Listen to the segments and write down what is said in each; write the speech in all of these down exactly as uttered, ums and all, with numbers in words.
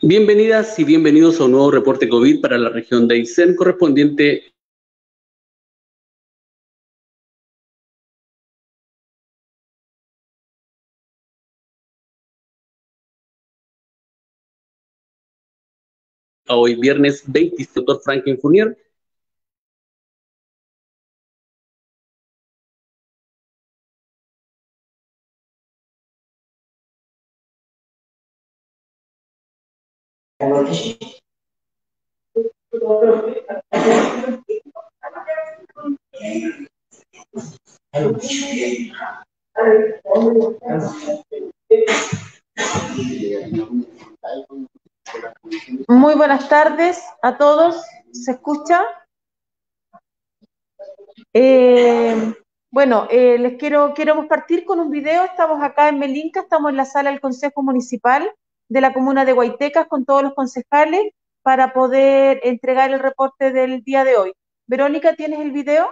Bienvenidas y bienvenidos a un nuevo reporte COVID para la región de Aysén, correspondiente a hoy viernes veinte. Doctor Franklin Fournier. Muy buenas tardes a todos. ¿Se escucha? Eh, bueno, eh, les quiero queremos partir con un video. Estamos acá en Melinca, estamos en la sala del Consejo Municipal de la comuna de Guaytecas con todos los concejales para poder entregar el reporte del día de hoy. Verónica, ¿tienes el video?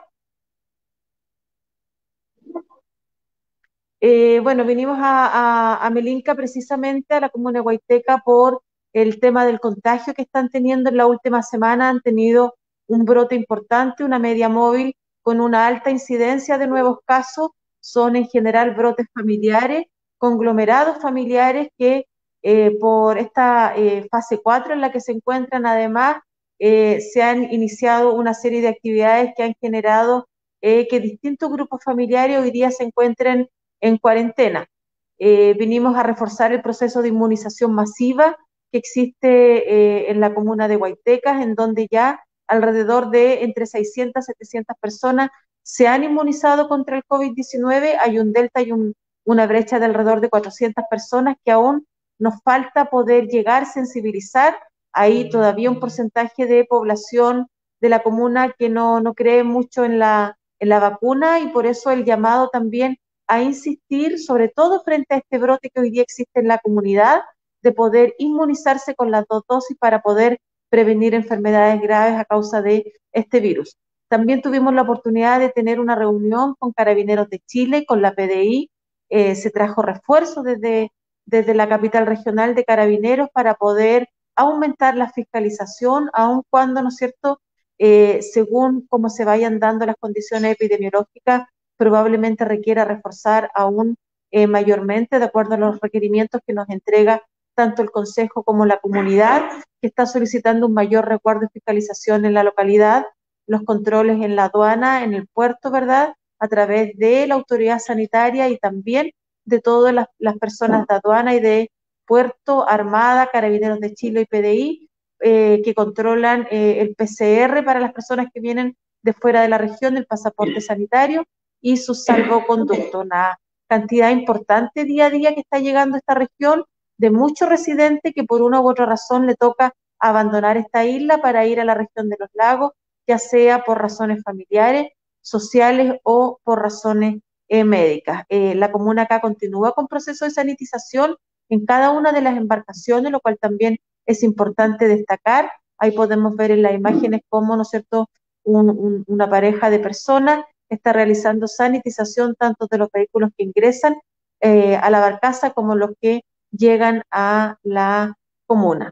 Eh, bueno, vinimos a, a, a Melinca precisamente a la comuna de Guayteca por el tema del contagio que están teniendo en la última semana. Han tenido un brote importante, una media móvil con una alta incidencia de nuevos casos. Son en general brotes familiares, conglomerados familiares que eh, por esta eh, fase cuatro en la que se encuentran, además, eh, se han iniciado una serie de actividades que han generado eh, que distintos grupos familiares hoy día se encuentren en cuarentena. Eh, vinimos a reforzar el proceso de inmunización masiva que existe eh, en la comuna de Guaytecas, en donde ya alrededor de entre seiscientas, setecientas personas se han inmunizado contra el COVID diecinueve. Hay un delta y un, una brecha de alrededor de cuatrocientas personas que aún nos falta poder llegar, sensibilizar. Hay todavía un porcentaje de población de la comuna que no, no cree mucho en la, en la vacuna, y por eso el llamado también a insistir, sobre todo frente a este brote que hoy día existe en la comunidad, de poder inmunizarse con las dos dosis para poder prevenir enfermedades graves a causa de este virus. También tuvimos la oportunidad de tener una reunión con Carabineros de Chile, con la P D I. Eh, se trajo refuerzo desde, desde la capital regional de Carabineros para poder aumentar la fiscalización, aun cuando, ¿no es cierto?, eh, según cómo se vayan dando las condiciones epidemiológicas, probablemente requiera reforzar aún eh, mayormente, de acuerdo a los requerimientos que nos entrega tanto el Consejo como la comunidad, que está solicitando un mayor resguardo y fiscalización en la localidad, los controles en la aduana, en el puerto, ¿verdad?, a través de la autoridad sanitaria y también de todas las, las personas de aduana y de puerto, Armada, Carabineros de Chile y P D I, eh, que controlan eh, el P C R para las personas que vienen de fuera de la región, el pasaporte sanitario y su salvoconducto. Una cantidad importante día a día que está llegando a esta región de muchos residentes que por una u otra razón le toca abandonar esta isla para ir a la región de los lagos, ya sea por razones familiares, sociales o por razones eh, médicas. Eh, la comuna acá continúa con proceso de sanitización en cada una de las embarcaciones, lo cual también es importante destacar. Ahí podemos ver en las imágenes cómo, ¿no es cierto?, un, un, una pareja de personas está realizando sanitización tanto de los vehículos que ingresan eh, a la barcaza como los que llegan a la comuna.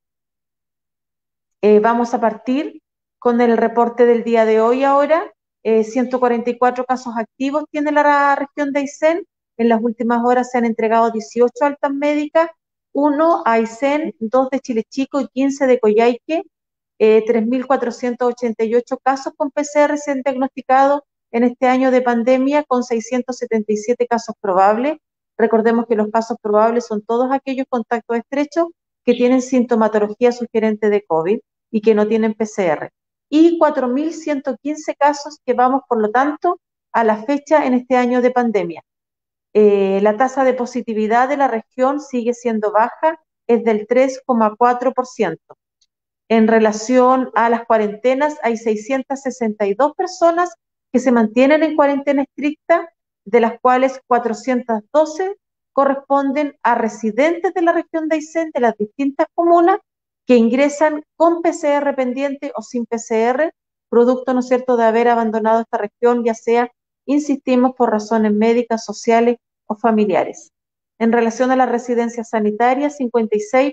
Eh, vamos a partir con el reporte del día de hoy ahora. Eh, ciento cuarenta y cuatro casos activos tiene la región de Aysén. En las últimas horas se han entregado dieciocho altas médicas, uno a Aysén, dos de Chile Chico y quince de Coyhaique. Eh, tres mil cuatrocientos ochenta y ocho casos con P C R se han diagnosticado en este año de pandemia, con seiscientos setenta y siete casos probables. Recordemos que los casos probables son todos aquellos contactos estrechos que tienen sintomatología sugerente de COVID y que no tienen P C R. Y cuatro mil ciento quince casos que vamos, por lo tanto, a la fecha en este año de pandemia. Eh, la tasa de positividad de la región sigue siendo baja, es del tres coma cuatro por ciento. En relación a las cuarentenas, hay seiscientas sesenta y dos personas que se mantienen en cuarentena estricta, de las cuales cuatrocientas doce corresponden a residentes de la región de Aysén, de las distintas comunas, que ingresan con P C R pendiente o sin P C R, producto, ¿no es cierto?, de haber abandonado esta región, ya sea, insistimos, por razones médicas, sociales o familiares. En relación a las residencias sanitarias, cincuenta y seis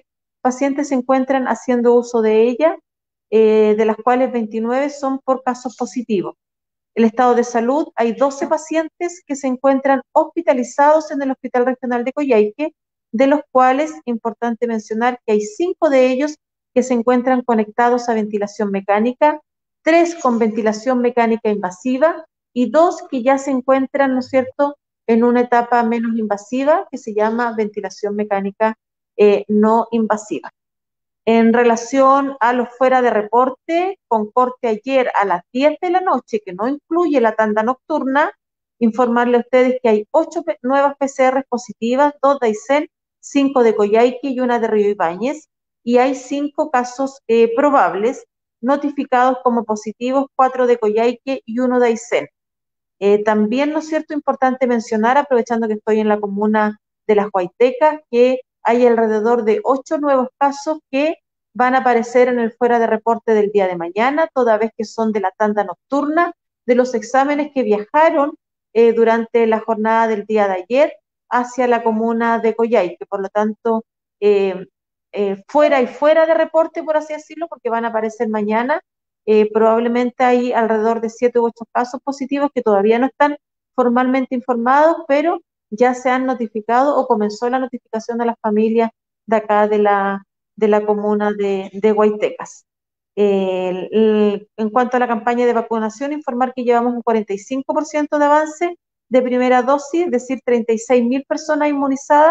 pacientes se encuentran haciendo uso de ella, eh, de las cuales veintinueve son por casos positivos. El estado de salud, hay doce pacientes que se encuentran hospitalizados en el Hospital Regional de Coyhaique, de los cuales, importante mencionar que hay cinco de ellos que se encuentran conectados a ventilación mecánica, tres con ventilación mecánica invasiva y dos que ya se encuentran, ¿no es cierto?, en una etapa menos invasiva que se llama ventilación mecánica eh, no invasiva. En relación a los fuera de reporte, con corte ayer a las diez de la noche, que no incluye la tanda nocturna, informarle a ustedes que hay ocho nuevas P C R positivas, dos de Aysén, cinco de Coyhaique y una de Río Ibáñez, y hay cinco casos eh, probables notificados como positivos, cuatro de Coyhaique y uno de Aysén. Eh, también, ¿no es cierto?, importante mencionar, aprovechando que estoy en la comuna de Las Huaytecas, que hay alrededor de ocho nuevos casos que van a aparecer en el fuera de reporte del día de mañana, toda vez que son de la tanda nocturna, de los exámenes que viajaron eh, durante la jornada del día de ayer hacia la comuna de Coyhaique, por lo tanto, eh, eh, fuera y fuera de reporte, por así decirlo, porque van a aparecer mañana. Eh, probablemente hay alrededor de siete u ocho casos positivos que todavía no están formalmente informados, pero ya se han notificado o comenzó la notificación de las familias de acá de la, de la comuna de, de Huaytecas. Eh, el, el, en cuanto a la campaña de vacunación, informar que llevamos un cuarenta y cinco por ciento de avance de primera dosis, es decir, treinta y seis mil personas inmunizadas,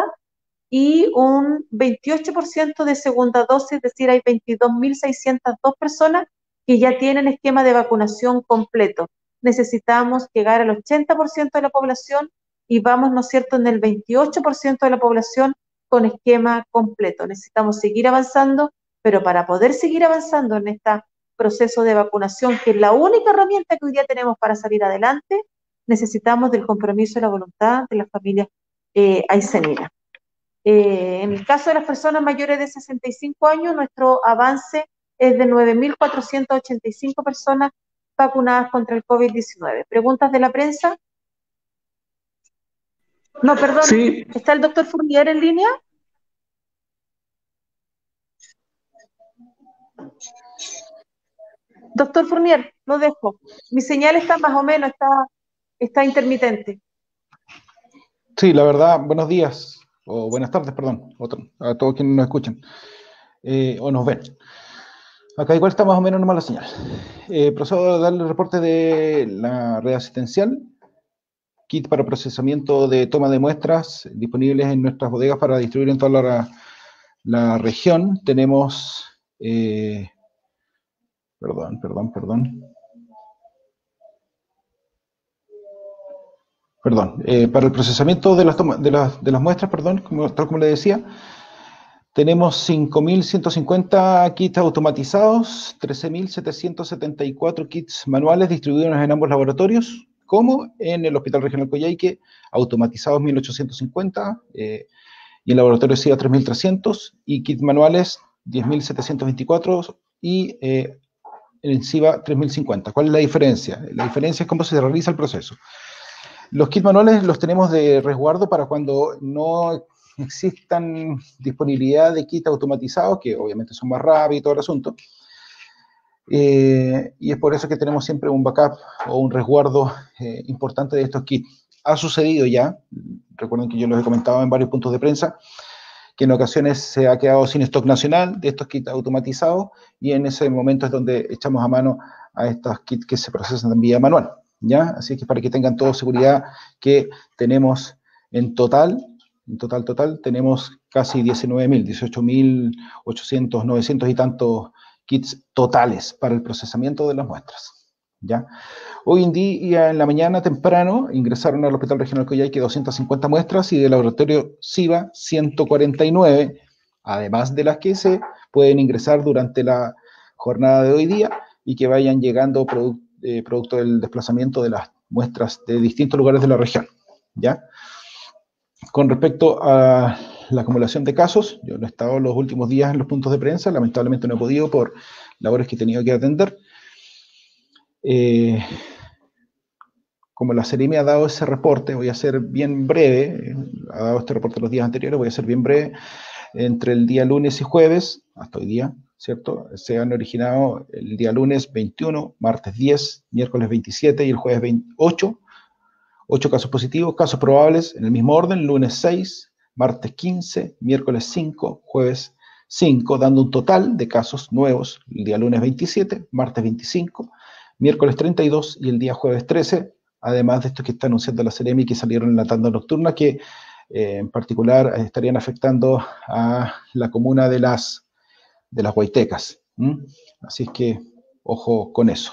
y un veintiocho por ciento de segunda dosis, es decir, hay veintidós mil seiscientas dos personas que ya tienen esquema de vacunación completo. Necesitamos llegar al ochenta por ciento de la población y vamos, ¿no es cierto?, en el veintiocho por ciento de la población con esquema completo. Necesitamos seguir avanzando, pero para poder seguir avanzando en este proceso de vacunación, que es la única herramienta que hoy día tenemos para salir adelante, necesitamos del compromiso y la voluntad de las familias eh, ayseninas. Eh, en el caso de las personas mayores de sesenta y cinco años, nuestro avance es de nueve mil cuatrocientas ochenta y cinco personas vacunadas contra el COVID diecinueve. ¿Preguntas de la prensa? No, perdón. Sí. ¿Está el doctor Fournier en línea? Doctor Fournier, lo dejo. Mi señal está más o menos, está, está intermitente. Sí, la verdad, buenos días, o buenas tardes, perdón, a todos quienes nos escuchan eh, o nos ven. Acá igual está más o menos normal la señal. Eh, procedo a darle el reporte de la red asistencial, kit para procesamiento de toma de muestras disponibles en nuestras bodegas para distribuir en toda la, la región. Tenemos, eh, perdón, perdón, perdón. Perdón, eh, para el procesamiento de las, toma, de las, de las muestras, perdón, como, tal como le decía, tenemos cinco mil ciento cincuenta kits automatizados, trece mil setecientos setenta y cuatro kits manuales distribuidos en ambos laboratorios, como en el Hospital Regional Coyhaique, automatizados mil ochocientos cincuenta, eh, y en el laboratorio SIDA tres mil trescientos, y kits manuales diez mil setecientos veinticuatro, y eh, en SIVA tres mil cincuenta. ¿Cuál es la diferencia? La diferencia es cómo se realiza el proceso. Los kits manuales los tenemos de resguardo para cuando no existan disponibilidad de kits automatizados, que obviamente son más rápidos y todo el asunto. Eh, y es por eso que tenemos siempre un backup o un resguardo eh, importante de estos kits. Ha sucedido ya, recuerden que yo los he comentado en varios puntos de prensa, que en ocasiones se ha quedado sin stock nacional de estos kits automatizados, y en ese momento es donde echamos a mano a estos kits que se procesan en vía manual, ¿ya? Así que para que tengan toda seguridad que tenemos en total, en total, total, tenemos casi diecinueve mil, dieciocho mil ochocientos, novecientos y tantos kits totales para el procesamiento de las muestras, ¿ya? Hoy en día, en la mañana temprano, ingresaron al Hospital Regional Coyhaique doscientas cincuenta muestras y del laboratorio SIVA ciento cuarenta y nueve, además de las que se pueden ingresar durante la jornada de hoy día y que vayan llegando produ eh, producto del desplazamiento de las muestras de distintos lugares de la región, ¿ya? Con respecto a la acumulación de casos, yo no he estado los últimos días en los puntos de prensa, lamentablemente no he podido por labores que he tenido que atender. Eh, como la Seremi ha dado ese reporte, voy a ser bien breve, ha dado este reporte los días anteriores, voy a ser bien breve. entre el día lunes y jueves, hasta hoy día, ¿cierto? Se han originado el día lunes veintiuno, martes diez, miércoles veintisiete y el jueves veintiocho. ocho casos positivos, casos probables en el mismo orden, lunes seis, martes quince, miércoles cinco, jueves cinco, dando un total de casos nuevos el día lunes veintisiete, martes veinticinco, miércoles treinta y dos y el día jueves trece, además de estos que está anunciando la Seremi que salieron en la tanda nocturna, que eh, en particular eh, estarían afectando a la comuna de las, de las Huaytecas. ¿Mm? Así es que, ojo con eso.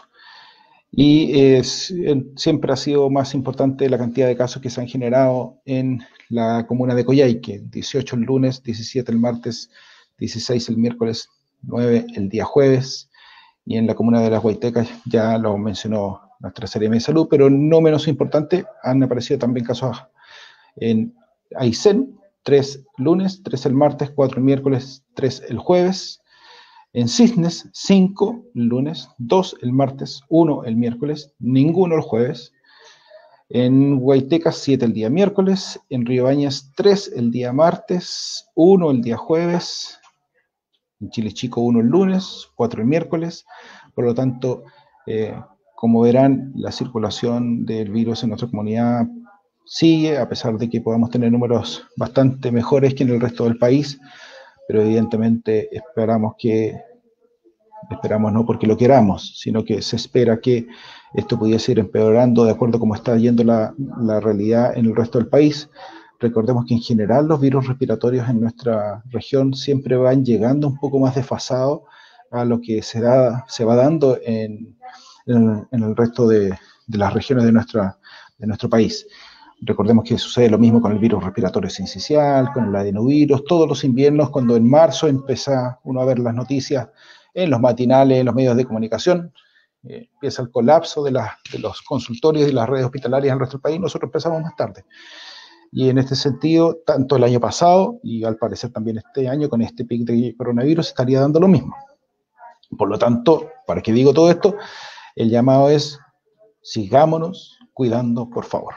Y eh, siempre ha sido más importante la cantidad de casos que se han generado en la comuna de Coyhaique, dieciocho el lunes, diecisiete el martes, dieciséis el miércoles, nueve el día jueves, y en la comuna de las Huaytecas ya lo mencionó nuestra Seremi de Salud, pero no menos importante, han aparecido también casos en Aysén, tres lunes, tres el martes, cuatro el miércoles, tres el jueves. En Cisnes, cinco el lunes, dos el martes, uno el miércoles, ninguno el jueves. En Huaytecas, siete el día miércoles. En Riobáñez, tres el día martes, uno el día jueves. En Chile Chico, uno el lunes, cuatro el miércoles. Por lo tanto, eh, como verán, la circulación del virus en nuestra comunidad sigue, a pesar de que podamos tener números bastante mejores que en el resto del país. Pero evidentemente esperamos que, esperamos no porque lo queramos, sino que se espera que esto pudiese ir empeorando de acuerdo a cómo está yendo la, la realidad en el resto del país. Recordemos que en general los virus respiratorios en nuestra región siempre van llegando un poco más desfasados a lo que se, da, se va dando en, en, en el resto de, de las regiones de, nuestra, de nuestro país. Recordemos que sucede lo mismo con el virus respiratorio sincicial, con el adenovirus, todos los inviernos, cuando en marzo empieza uno a ver las noticias en los matinales, en los medios de comunicación, eh, empieza el colapso de, la, de los consultorios y las redes hospitalarias en nuestro país, nosotros empezamos más tarde. Y en este sentido, tanto el año pasado y al parecer también este año, con este pic de coronavirus, estaría dando lo mismo. Por lo tanto, ¿para qué digo todo esto? El llamado es, sigámonos cuidando, por favor.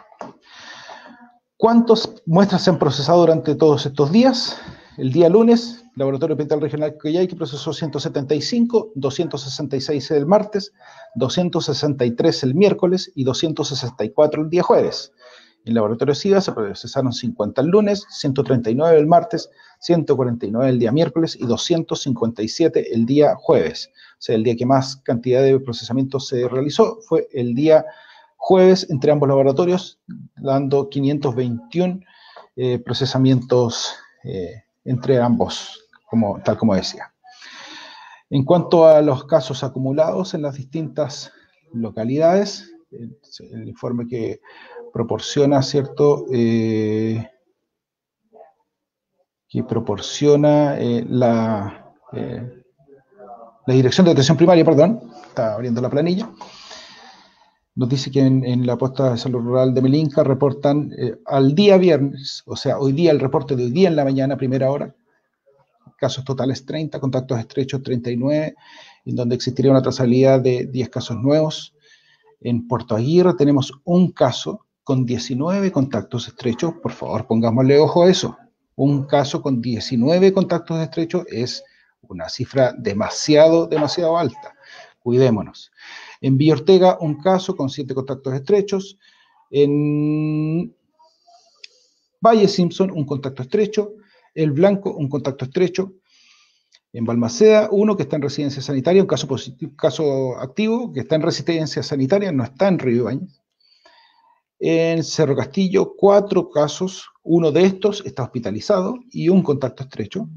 ¿Cuántas muestras se han procesado durante todos estos días? El día lunes, Laboratorio Hospital Regional Coyhaique procesó ciento setenta y cinco, doscientos sesenta y seis el martes, doscientos sesenta y tres el miércoles y doscientos sesenta y cuatro el día jueves. En Laboratorio SIDA se procesaron cincuenta el lunes, ciento treinta y nueve el martes, ciento cuarenta y nueve el día miércoles y doscientos cincuenta y siete el día jueves. O sea, el día que más cantidad de procesamientos se realizó fue el día jueves entre ambos laboratorios, dando quinientos veintiuno eh, procesamientos eh, entre ambos, como, tal como decía. En cuanto a los casos acumulados en las distintas localidades, el, el informe que proporciona, ¿cierto?, eh, que proporciona eh, la, eh, la Dirección de Atención Primaria, perdón, está abriendo la planilla. Nos dice que en, en la posta de salud rural de Melinca reportan eh, al día viernes, o sea, hoy día, el reporte de hoy día en la mañana, primera hora, casos totales treinta, contactos estrechos treinta y nueve, en donde existiría una trazabilidad de diez casos nuevos. En Puerto Aguirre tenemos un caso con diecinueve contactos estrechos, por favor pongámosle ojo a eso. Un caso con diecinueve contactos estrechos es una cifra demasiado, demasiado alta. Cuidémonos. En Villa Ortega, un caso con siete contactos estrechos. En Valle Simpson, un contacto estrecho. El Blanco, un contacto estrecho. En Balmaceda, uno que está en residencia sanitaria, un caso, positivo, caso activo, que está en residencia sanitaria, no está en Riobáñez. En Cerro Castillo, cuatro casos, uno de estos está hospitalizado y un contacto estrecho.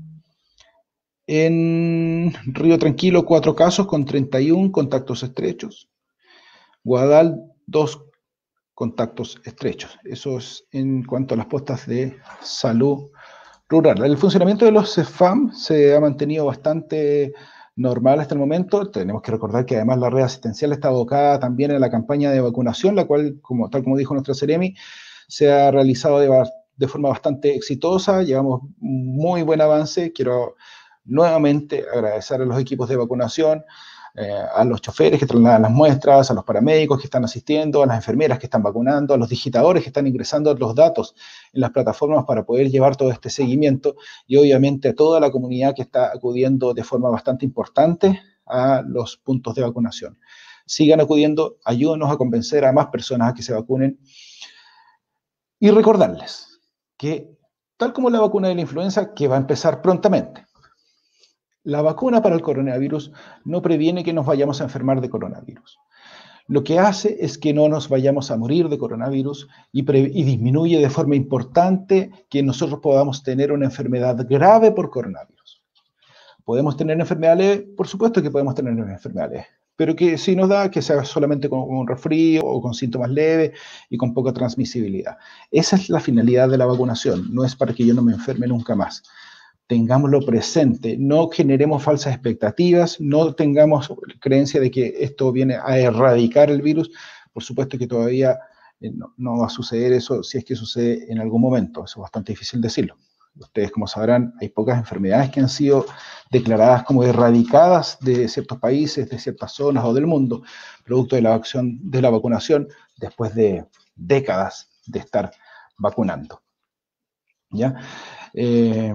En Río Tranquilo, cuatro casos con treinta y uno contactos estrechos. Guadal, dos contactos estrechos. Eso es en cuanto a las postas de salud rural. El funcionamiento de los C E F A M se ha mantenido bastante normal hasta el momento. Tenemos que recordar que además la red asistencial está abocada también en la campaña de vacunación, la cual, como, tal como dijo nuestra Seremi, se ha realizado de, de forma bastante exitosa. Llevamos muy buen avance. Quiero nuevamente agradecer a los equipos de vacunación, eh, a los choferes que trasladan las muestras, a los paramédicos que están asistiendo, a las enfermeras que están vacunando, a los digitadores que están ingresando los datos en las plataformas para poder llevar todo este seguimiento, y obviamente a toda la comunidad que está acudiendo de forma bastante importante a los puntos de vacunación. Sigan acudiendo, ayúdenos a convencer a más personas a que se vacunen, y recordarles que, tal como la vacuna de la influenza, que va a empezar prontamente, la vacuna para el coronavirus no previene que nos vayamos a enfermar de coronavirus. Lo que hace es que no nos vayamos a morir de coronavirus y, pre y disminuye de forma importante que nosotros podamos tener una enfermedad grave por coronavirus. ¿Podemos tener enfermedad leve? Por supuesto que podemos tener una enfermedad leve, pero que si nos da, que sea solamente con un resfrío o con síntomas leves y con poca transmisibilidad. Esa es la finalidad de la vacunación, no es para que yo no me enferme nunca más. Tengámoslo presente, no generemos falsas expectativas, no tengamos creencia de que esto viene a erradicar el virus. Por supuesto que todavía eh, no, no va a suceder eso, si es que sucede en algún momento, eso es bastante difícil decirlo. Ustedes, como sabrán, hay pocas enfermedades que han sido declaradas como erradicadas de ciertos países, de ciertas zonas o del mundo, producto de la acción de la vacunación después de décadas de estar vacunando. ¿Ya? Eh,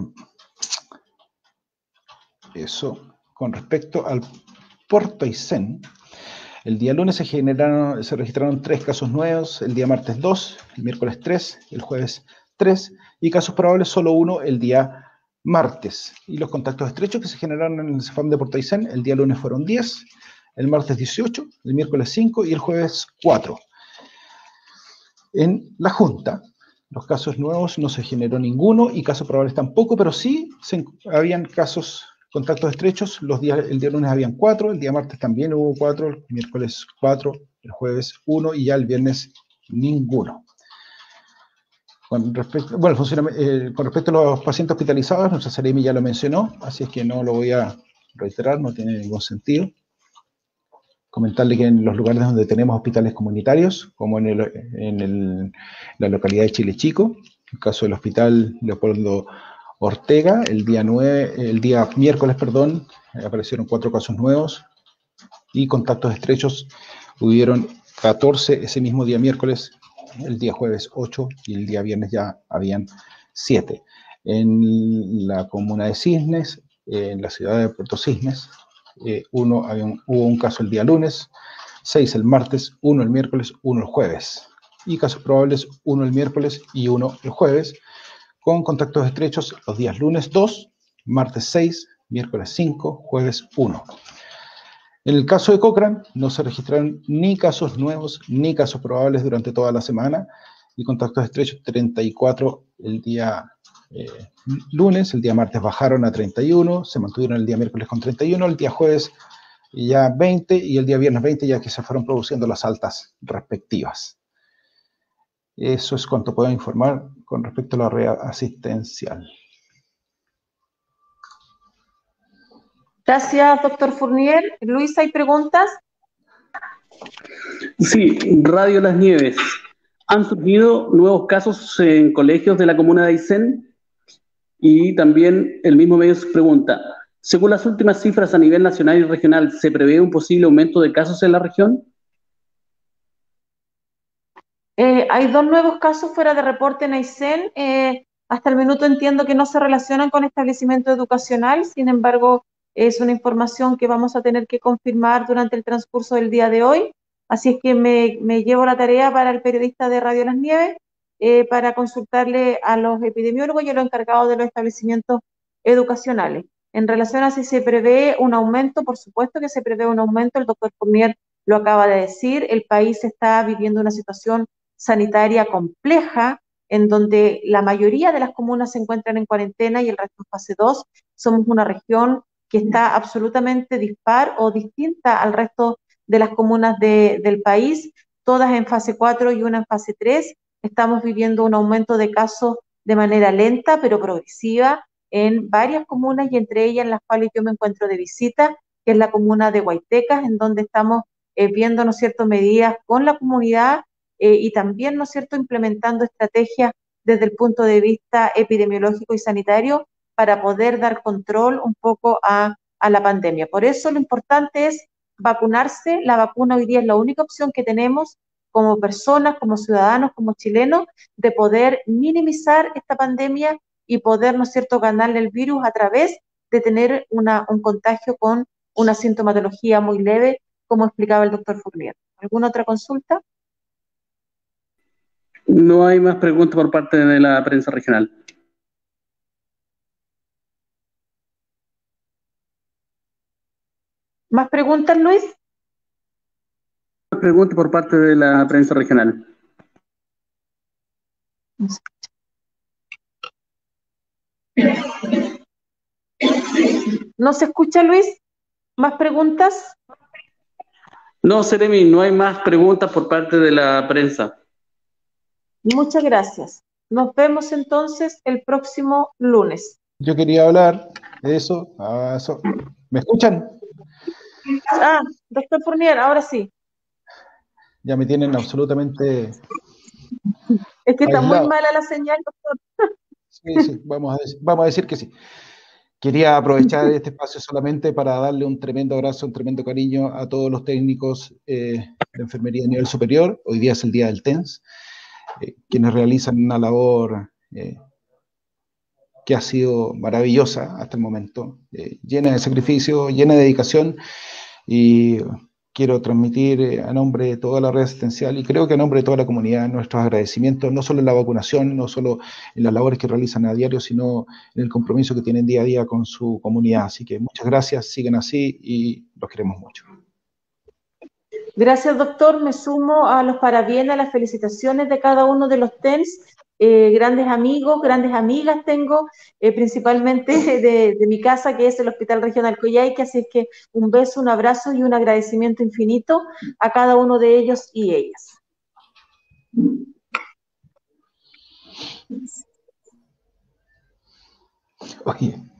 Eso, con respecto al Puerto Aysén, el día lunes se, generaron, se registraron tres casos nuevos, el día martes dos, el miércoles tres, el jueves tres, y casos probables solo uno el día martes. Y los contactos estrechos que se generaron en el CEFAM de Puerto Aysén, el día lunes fueron diez, el martes dieciocho, el miércoles cinco y el jueves cuatro. En la Junta, los casos nuevos no se generó ninguno y casos probables tampoco, pero sí se, habían casos, contactos estrechos. Los días, el día lunes habían cuatro, el día martes también hubo cuatro, el miércoles cuatro, el jueves uno y ya el viernes ninguno. Con respecto, bueno, eh, con respecto a los pacientes hospitalizados, nuestra Seremi ya lo mencionó, así es que no lo voy a reiterar, no tiene ningún sentido. Comentarle que en los lugares donde tenemos hospitales comunitarios, como en, el, en el, la localidad de Chile Chico, el caso del hospital Leopoldo Ortega, el día, nueve, el día miércoles, perdón, aparecieron cuatro casos nuevos y contactos estrechos hubieron catorce ese mismo día miércoles, el día jueves ocho y el día viernes ya habían siete. En la comuna de Cisnes, en la ciudad de Puerto Cisnes, eh, uno, había un, hubo un caso el día lunes, seis el martes, uno el miércoles, uno el jueves. Y casos probables, uno el miércoles y uno el jueves, con contactos estrechos los días lunes dos, martes seis, miércoles cinco, jueves uno. En el caso de Cochrane, no se registraron ni casos nuevos ni casos probables durante toda la semana, y contactos estrechos treinta y cuatro el día eh, lunes, el día martes bajaron a treinta y uno, se mantuvieron el día miércoles con treinta y uno, el día jueves ya veinte y el día viernes veinte, ya que se fueron produciendo las altas respectivas. Eso es cuanto puedo informar con respecto a la red asistencial. Gracias, doctor Fournier. Luis, ¿hay preguntas? Sí, Radio Las Nieves. ¿Han surgido nuevos casos en colegios de la comuna de Aysén? Y también el mismo medio se pregunta, según las últimas cifras a nivel nacional y regional, ¿se prevé un posible aumento de casos en la región? Eh, hay dos nuevos casos fuera de reporte en Aysén. Eh, hasta el minuto entiendo que no se relacionan con establecimiento educacional, sin embargo, es una información que vamos a tener que confirmar durante el transcurso del día de hoy. Así es que me, me llevo la tarea para el periodista de Radio Las Nieves eh, para consultarle a los epidemiólogos y a los encargados de los establecimientos educacionales. En relación a si se prevé un aumento, por supuesto que se prevé un aumento, el doctor Fournier lo acaba de decir, el país está viviendo una situación sanitaria compleja, en donde la mayoría de las comunas se encuentran en cuarentena y el resto en fase dos. Somos una región que está absolutamente dispar o distinta al resto de las comunas de, del país, todas en fase cuatro y una en fase tres. Estamos viviendo un aumento de casos de manera lenta pero progresiva en varias comunas y entre ellas en las cuales yo me encuentro de visita, que es la comuna de Huaytecas, en donde estamos eh, viendo, ¿no es cierto?, medidas con la comunidad eh, y también, ¿no es cierto?, implementando estrategias desde el punto de vista epidemiológico y sanitario para poder dar control un poco a, a la pandemia. Por eso lo importante es vacunarse. La vacuna hoy día es la única opción que tenemos como personas, como ciudadanos, como chilenos, de poder minimizar esta pandemia y poder, ¿no es cierto?, ganarle el virus a través de tener una, un contagio con una sintomatología muy leve, como explicaba el doctor Fournier. ¿Alguna otra consulta? No hay más preguntas por parte de la prensa regional. ¿Más preguntas, Luis? Más preguntas por parte de la prensa regional. ¿No se escucha, Luis? ¿Más preguntas? No, Seremi, no hay más preguntas por parte de la prensa. Muchas gracias. Nos vemos entonces el próximo lunes. Yo quería hablar de eso. Ah, eso. ¿Me escuchan? Ah, doctor Fournier, ahora sí. Ya me tienen absolutamente Es que está muy aislado. mala la señal, doctor. Sí, sí, vamos a, decir, vamos a decir que sí. Quería aprovechar este espacio solamente para darle un tremendo abrazo, un tremendo cariño a todos los técnicos eh, de enfermería a nivel superior. Hoy día es el día del T E N S, eh, quienes realizan una labor eh, que ha sido maravillosa hasta el momento, eh, llena de sacrificio, llena de dedicación, y quiero transmitir eh, a nombre de toda la red asistencial y creo que a nombre de toda la comunidad nuestros agradecimientos, no solo en la vacunación, no solo en las labores que realizan a diario, sino en el compromiso que tienen día a día con su comunidad. Así que muchas gracias, sigan así y los queremos mucho. Gracias, doctor. Me sumo a los parabienes, a las felicitaciones de cada uno de los T E N S. Eh, grandes amigos, grandes amigas tengo, eh, principalmente de, de mi casa, que es el Hospital Regional Coyhaique, así es que un beso, un abrazo y un agradecimiento infinito a cada uno de ellos y ellas. Oye.